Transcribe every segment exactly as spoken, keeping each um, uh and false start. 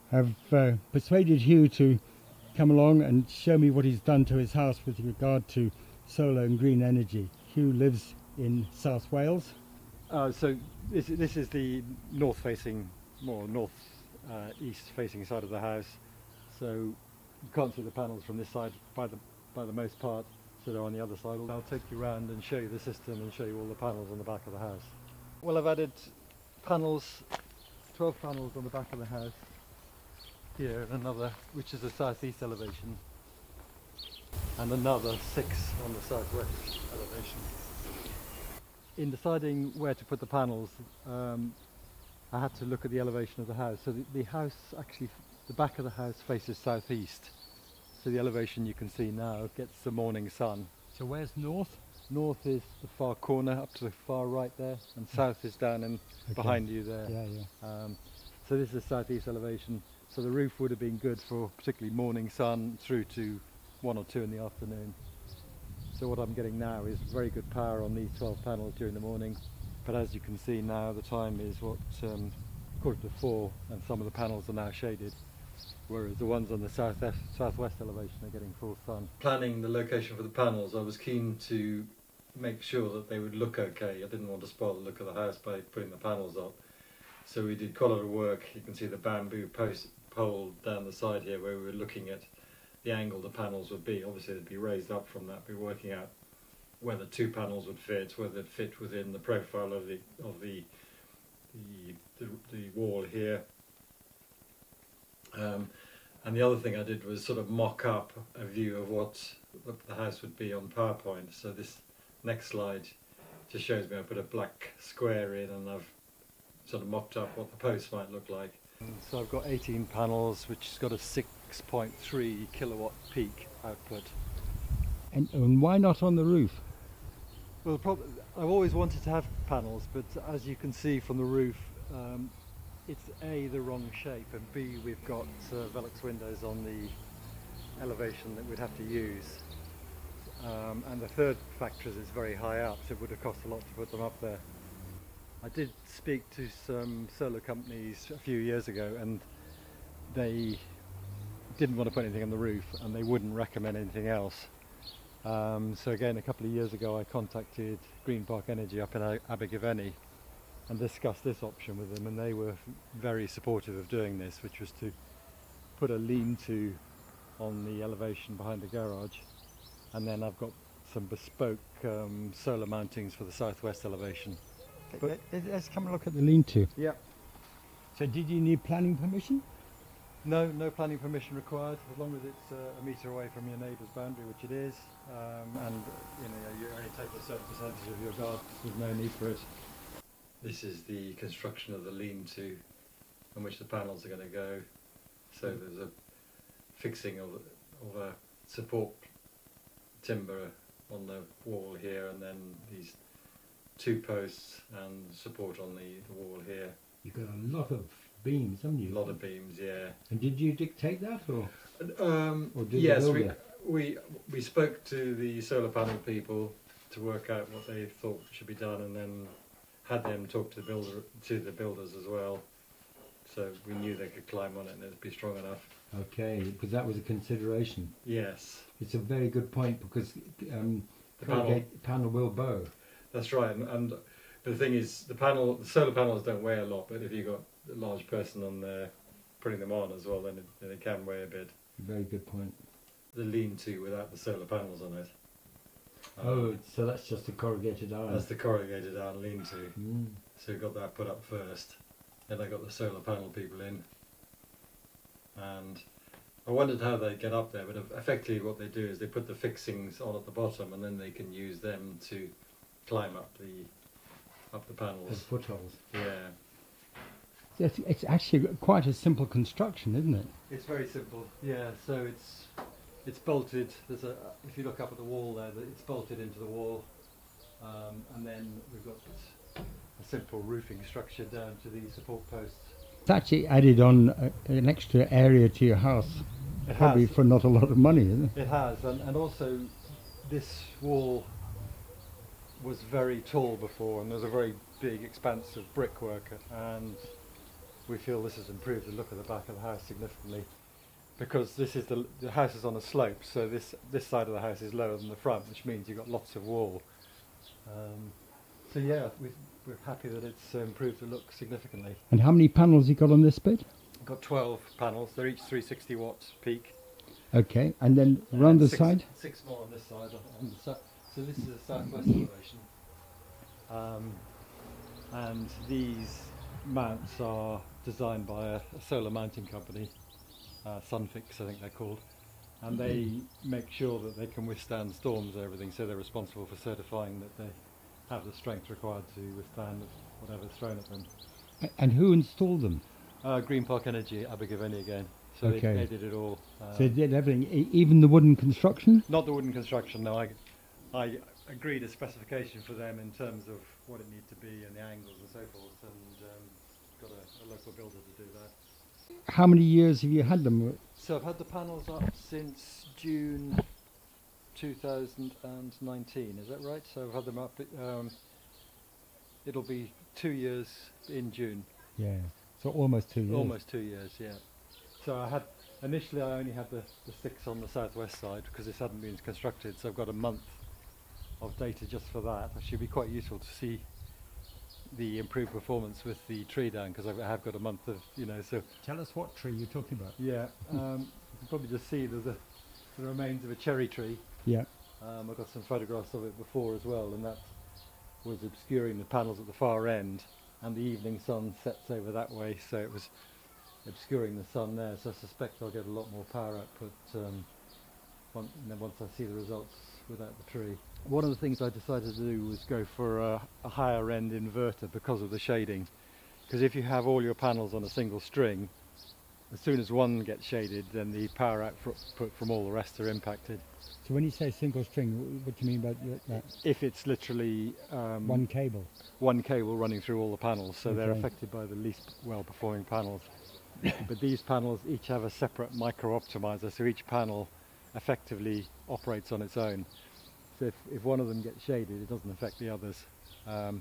have uh, persuaded Hugh to come along and show me what he's done to his house with regard to solar and green energy. Hugh lives in South Wales. Uh, so this, this is the north facing, more north uh, east facing side of the house. So you can't see the panels from this side by the, by the most part, so they're on the other side. I'll take you around and show you the system and show you all the panels on the back of the house. Well, I've added panels, twelve panels on the back of the house here, and another which is the southeast elevation, and another six on the southwest elevation. In deciding where to put the panels, um, I had to look at the elevation of the house. So the, the house actually, the back of the house faces southeast. So the elevation you can see now gets the morning sun. So where's north? North is the far corner up to the far right there, and south is down and Okay. behind you there. Yeah, yeah. Um, so this is the southeast elevation. So the roof would have been good for particularly morning sun through to one or two in the afternoon. So what I'm getting now is very good power on these twelve panels during the morning. But as you can see now, the time is what, um, quarter to four, and some of the panels are now shaded, whereas the ones on the south southwest elevation are getting full sun. Planning the location for the panels, I was keen to make sure that they would look okay. I didn't want to spoil the look of the house by putting the panels up. So we did quite a lot of work. You can see the bamboo post pole down the side here where we were looking at the angle the panels would be. Obviously they'd be raised up from that. We were working out whether two panels would fit, whether they'd fit within the profile of the of the the, the, the wall here. Um, and the other thing I did was sort of mock up a view of what the house would be on PowerPoint. So this next slide just shows me I put a black square in, and I've sort of mocked up what the posts might look like. So I've got eighteen panels, which has got a six point three kilowatt peak output. And, and why not on the roof? Well, the problem, I've always wanted to have panels, but as you can see from the roof, um, it's A, the wrong shape, and B, we've got uh, Velux windows on the elevation that we'd have to use. Um, and the third factor is it's very high up, so it would have cost a lot to put them up there. I did speak to some solar companies a few years ago, and they didn't want to put anything on the roof, and they wouldn't recommend anything else. Um, so again, a couple of years ago I contacted Green Park Energy up in Abergavenny and discussed this option with them, and they were very supportive of doing this, which was to put a lean-to on the elevation behind the garage, and then I've got some bespoke um, solar mountings for the southwest elevation. But let's come and look at the lean-to. Yeah. So did you need planning permission? No, no planning permission required, as long as it's uh, a metre away from your neighbour's boundary, which it is, um, and you know, you only take a certain percentage of your garden. There's no need for it. This is the construction of the lean-to on which the panels are going to go. So there's a fixing of, of a support timber on the wall here, and then these two posts and support on the, the wall here. You've got a lot of beams, haven't you? A lot of beams, yeah. And did you dictate that, or? Um, or did yes, the we, builder? we we spoke to the solar panel people to work out what they thought should be done, and then had them talk to the builder to the builders as well. So we knew they could climb on it and it'd be strong enough. Okay, because that was a consideration. Yes. It's a very good point, because um, The the panel. panel will bow. That's right, and, and but the thing is, the panel, the solar panels don't weigh a lot, but if you've got a large person on there putting them on as well, then it, then it can weigh a bit. Very good point. The lean-to without the solar panels on it. Oh, Um, so that's just a corrugated iron. that's the corrugated iron lean-to. Mm. So we got that put up first, then I got the solar panel people in, and I wondered how they get up there, but effectively what they do is they put the fixings on at the bottom, and then they can use them to climb up the up the As panels. footholds. Yeah, It's, it's actually quite a simple construction, isn't it? it's very simple. Yeah, so it's it's bolted. There's a if you look up at the wall there, that it's bolted into the wall, um, and then we've got a simple roofing structure down to these support posts. It's actually added on a, an extra area to your house, It probably has. for not a lot of money, isn't it? It has, and, and also this wall was very tall before, and there's a very big expanse of brickwork, and we feel this has improved the look of the back of the house significantly, because this is the, the house is on a slope, so this this side of the house is lower than the front, which means you've got lots of wall. Um, so yeah, we, we're happy that it's uh, improved the look significantly. And how many panels you got on this bit? We've got twelve panels, they're each three hundred sixty watts peak. Okay, and then And around then the six, side? Six more on this side. On the so, so this is a southwest elevation. Um, and these mounts are designed by a, a solar mounting company, uh, Sunfix I think they're called, and they make sure that they can withstand storms and everything, so they're responsible for certifying that they have the strength required to withstand whatever's thrown at them. A- And who installed them? Uh, Green Park Energy, Abergavenny again, so Okay. they, they did it all. Um, So they did everything, e- even the wooden construction? Not the wooden construction, no. I, I agreed a specification for them in terms of what it needs to be and the angles and so forth, and um, got a, a local builder to do that. How many years have you had them? So I've had the panels up since June two thousand nineteen, is that right? So I've had them up, um, it'll be two years in June. Yeah, so almost two years. Almost two years, yeah. So I had, initially I only had the, the six on the southwest side because this hadn't been constructed, so I've got a month of data just for that. It should be quite useful to see the improved performance with the tree down, because I have got a month of, you know, so... Tell us what tree you're talking about. Yeah, um, you can probably just see there's a, the remains of a cherry tree. Yeah. Um, I got some photographs of it before as well, and that was obscuring the panels at the far end, and the evening sun sets over that way, so it was obscuring the sun there, so I suspect I'll get a lot more power output um, one, and then once I see the results without the tree. One of the things I decided to do was go for a, a higher end inverter because of the shading, because if you have all your panels on a single string, as soon as one gets shaded, then the power output from all the rest are impacted. So when you say single string, wh- what do you mean by that? If it's literally um, One cable? one cable running through all the panels, so they're Okay. affected by the least well performing panels. But these panels each have a separate micro optimizer, so each panel effectively operates on its own. So if, if one of them gets shaded, it doesn't affect the others. Um,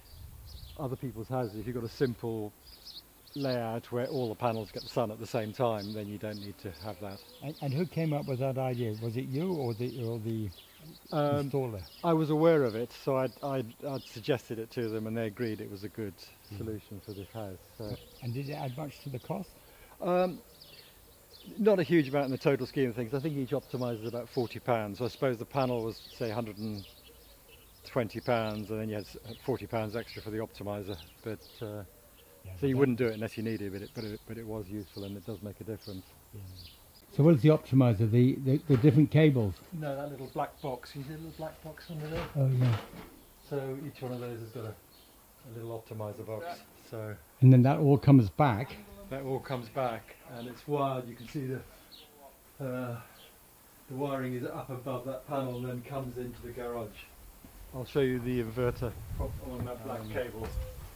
other people's houses, if you've got a simple layout where all the panels get the sun at the same time, then you don't need to have that. And, and who came up with that idea? Was it you or the, or the Um, installer? I was aware of it, so I'd, I'd, I'd suggested it to them, and they agreed it was a good solution for this house. So. And did it add much to the cost? Um, not a huge amount in the total scheme of things. I think each optimizer is about forty pounds. So I suppose the panel was, say, one hundred and twenty pounds, and then you had s- forty pounds extra for the optimizer. But uh, Yeah, so you that- wouldn't do it unless you needed it, but it, but it, but it was useful, and it does make a difference. yeah. So what is the optimizer? The, the, the different cables? No, that little black box. You see the little black box under there? Oh yeah. So each one of those has got a, a little optimizer box. So And then that all comes back. that all comes back, and it's wired. You can see the uh, the wiring is up above that panel and then comes into the garage. I'll show you the inverter on that black Um, cable.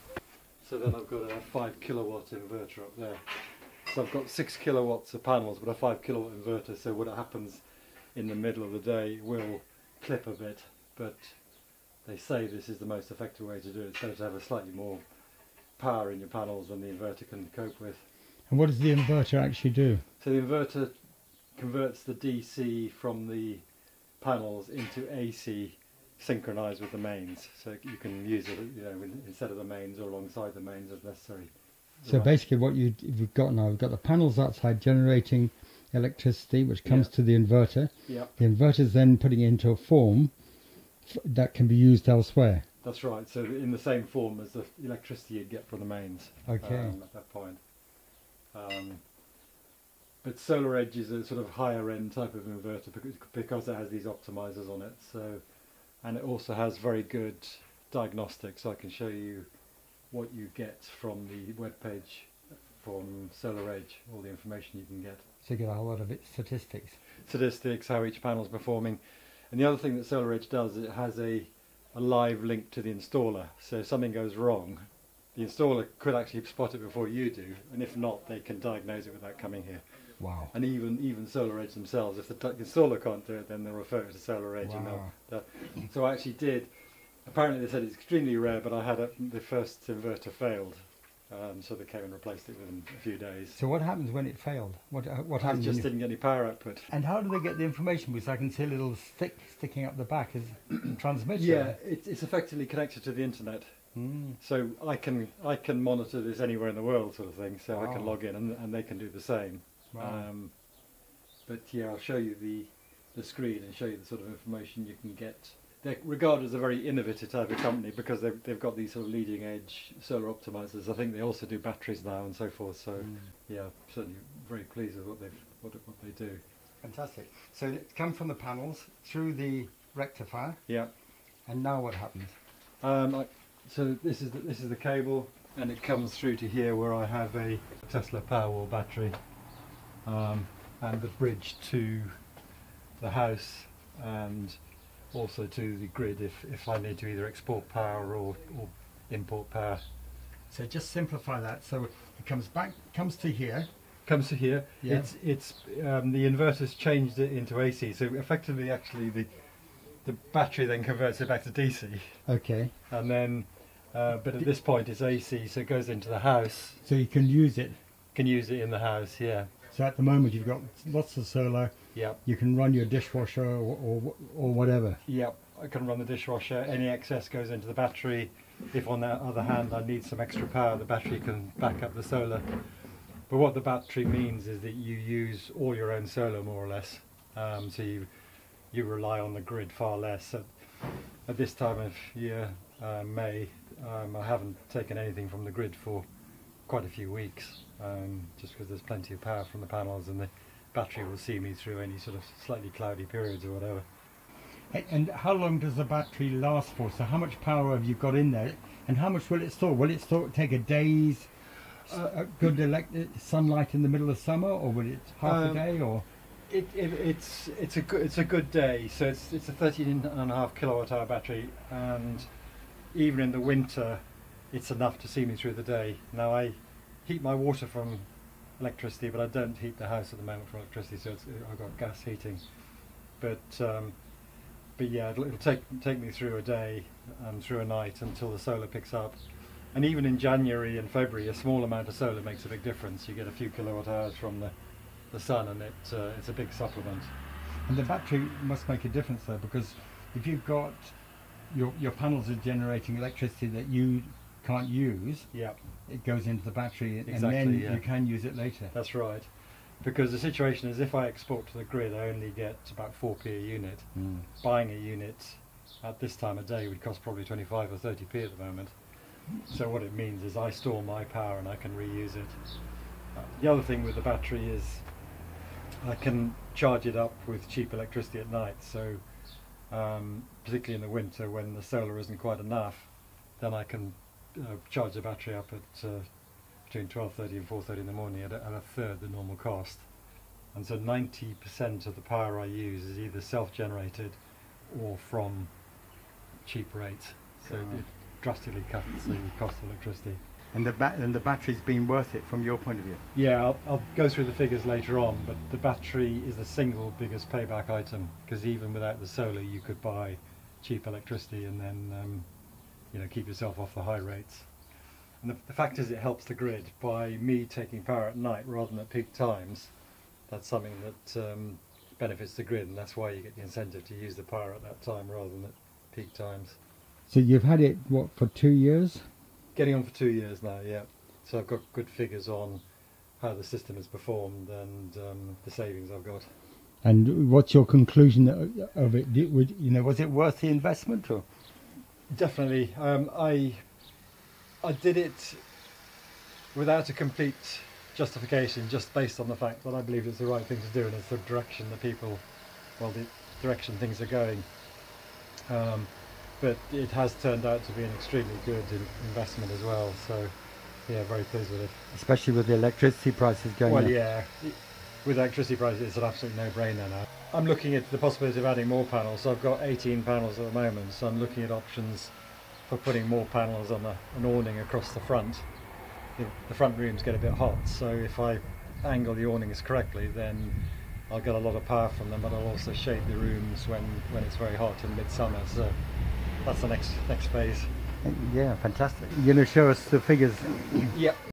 So then I've got a five kilowatt inverter up there. So I've got six kilowatts of panels, but a five kilowatt inverter. So what happens in the middle of the day will clip a bit, but they say this is the most effective way to do it. It's better to have a slightly more power in your panels than the inverter can cope with. And what does the inverter actually do? So the inverter converts the D C from the panels into A C, synchronized with the mains. So you can use it, you know, in- instead of the mains or alongside the mains as necessary. So Right. basically what you, you've got now, we've got the panels outside generating electricity, which comes Yeah. to the inverter. Yep, The inverter is then putting it into a form f- that can be used elsewhere. that's right. So in the same form as the electricity you'd get from the mains. Okay. Um, at that point. Um, but SolarEdge is a sort of higher end type of inverter because, because it has these optimizers on it. So, and it also has very good diagnostics. I can show you what you get from the web page from SolarEdge, all the information you can get. So you get a whole lot of it, statistics. Statistics, how each panel is performing. And the other thing that SolarEdge does, it has a, a live link to the installer. So if something goes wrong, the installer could actually spot it before you do, and if not, they can diagnose it without coming here. Wow. And even even SolarEdge themselves, if the t- installer can't do it, then they'll refer it to SolarEdge. And Wow. they'll, they'll, so I actually did. Apparently they said it's extremely rare, but I had a, the first inverter failed, Um, so they came and replaced it within a few days. So what happens when it failed? What uh, what I happens? just when you- didn't get any power output. And how do they get the information? Because I can see a little stick sticking up the back as transmitter. Yeah, it, it's effectively connected to the internet. Mm. So I can I can monitor this anywhere in the world, sort of thing. So I can Wow. log in and, and they can do the same. Wow. Um, but yeah, I'll show you the the screen and show you the sort of information you can get. They're regarded as a very innovative type of company because they've they've got these sort of leading edge solar optimizers. I think they also do batteries now and so forth. So Mm. yeah, certainly very pleased with what they've what what they do. Fantastic. So it comes from the panels through the rectifier, Yeah. and now what happens? Um, I, so this is the, this is the cable, and it comes through to here where I have a Tesla Powerwall battery, um, and the bridge to the house, and also to the grid if if I need to either export power or, or import power. So just simplify that. So it comes back, comes to here. Comes to here. Yeah. It's it's um, the inverter's changed it into A C, so effectively, actually, the the battery then converts it back to D C. Okay. And then, uh, but at this point it's A C, so it goes into the house. So you can use it. Can use it in the house, yeah. So at the moment you've got lots of solar. Yep. You can run your dishwasher or or, or whatever. Yep. I can run the dishwasher. Any excess goes into the battery. If on the other hand I need some extra power, the battery can back up the solar. But what the battery means is that you use all your own solar more or less. Um, so you you rely on the grid far less. At, at this time of year, uh, May, um, I haven't taken anything from the grid for quite a few weeks, um, just because there's plenty of power from the panels and the battery will see me through any sort of slightly cloudy periods or whatever. And- And how long does the battery last for? So how much power have you got in there, and how much will it store? Will it store take a day's uh, good elect sunlight in the middle of summer, or will it half Um, a day? Or It, it, it's it's a good it's a good day. So it's it's a thirteen and a half kilowatt hour battery, and even in the winter, it's enough to see me through the day. Now I heat my water from electricity, but I don't heat the house at the moment from electricity. So it's, I've got gas heating. But um, but yeah, it'll, it'll take take me through a day and through a night until the solar picks up. And even in January and February, a small amount of solar makes a big difference. You get a few kilowatt hours from the the sun, and it uh, it's a big supplement. and the battery must make a difference there, because if you've got your your panels are generating electricity that you can't use, Yeah, it goes into the battery, and Exactly, then yeah. you can use it later. that's right. Because the situation is, if I export to the grid, I only get about four p a unit. Mm. Buying a unit at this time of day would cost probably twenty-five or thirty p at the moment. So what it means is I store my power and I can reuse it. Uh, the other thing with the battery is I can charge it up with cheap electricity at night. So um, particularly in the winter when the solar isn't quite enough, then I can uh, charge the battery up at uh, between twelve thirty and four thirty in the morning at a, at a third the normal cost. And so ninety percent of the power I use is either self-generated or from cheap rates. So Wow. it drastically cuts the cost of electricity. And the ba- and the battery's been worth it from your point of view. Yeah, I'll, I'll go through the figures later on, but the battery is the single biggest payback item, because even without the solar you could buy cheap electricity and then um, you know, keep yourself off the high rates. And the, the fact is it helps the grid by me taking power at night rather than at peak times. That's something that um, benefits the grid, and that's why you get the incentive to use the power at that time rather than at peak times. So you've had it, what, for two years? Getting on for two years now, yeah. So I've got good figures on how the system has performed and um, the savings I've got. And what's your conclusion o- of it? Did, would, you know, was it worth the investment? Or? Definitely. Um, I I did it without a complete justification, just based on the fact that I believe it's the right thing to do and it's the direction that people, well, the direction things are going. Um, but it has turned out to be an extremely good in investment as well. So, yeah, very pleased with it. Especially with the electricity prices going Well, up. yeah, i- with electricity prices, it's an absolute no-brainer now. I'm looking at the possibility of adding more panels. So I've got eighteen panels at the moment, so I'm looking at options for putting more panels on a, an awning across the front. The, the front rooms get a bit hot, so if I angle the awnings correctly, then I'll get a lot of power from them, but I'll also shade the rooms when, when it's very hot in midsummer. So that's the next next phase. Yeah, fantastic. You're going to show us the figures. Yep.